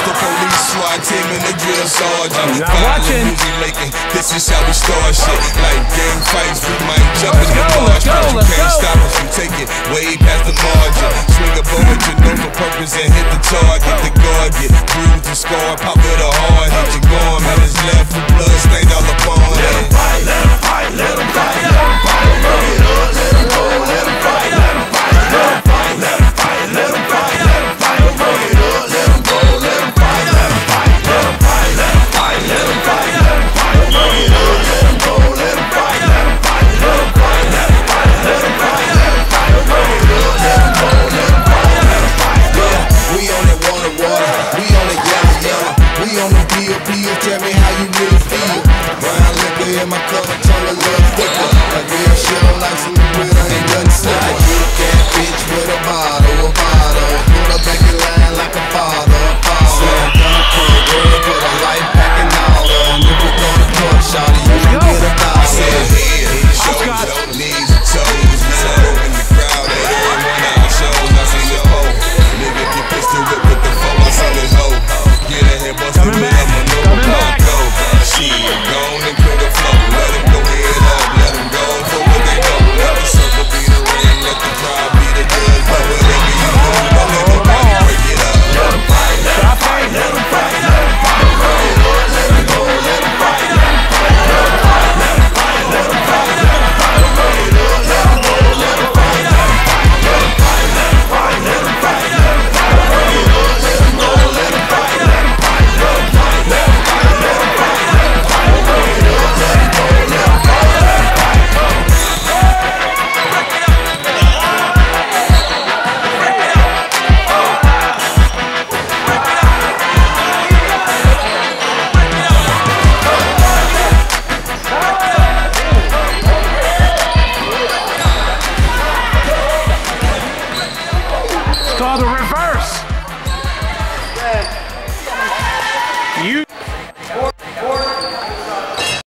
the police, SWAT team, and the drill sergeant. Not watching. Music making, this is how we start shit. Like gang fights, we might jump in the march, but you can't stop us. We take it way past the margin. Swing a bow at your nose on purpose and hit the target. The guard get bruised and scarred, pop with a hard hit. Your arm and his left for blood stained all upon it. Let him fight, let him fight, let him